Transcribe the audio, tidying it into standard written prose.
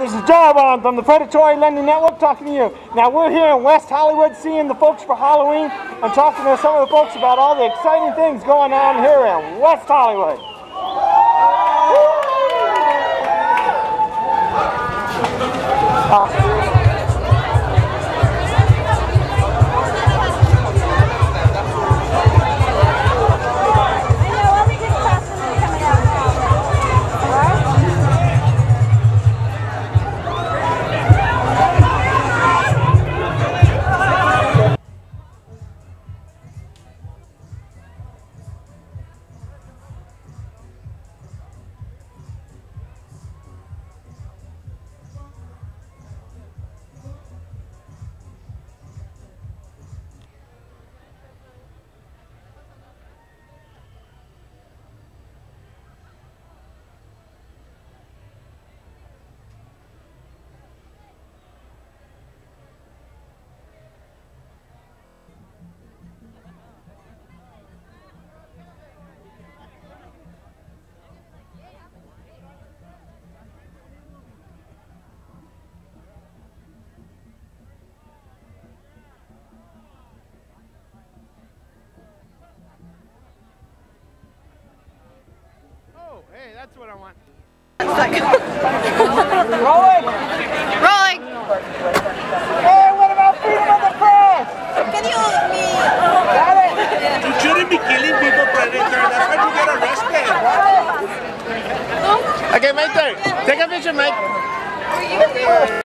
this is Jarvon from the Predatory Lending Network talking to you. Now we're here in West Hollywood seeing the folks for Halloween and talking to some of the folks about all the exciting things going on here in West Hollywood. Hey, that's what I want. Rolling! Rolling! Hey, what about freedom of the press? Can you hold me? Got it! You shouldn't be killing people, Predator. That's why you get arrested. Okay, Mike there. Take a picture, Mike.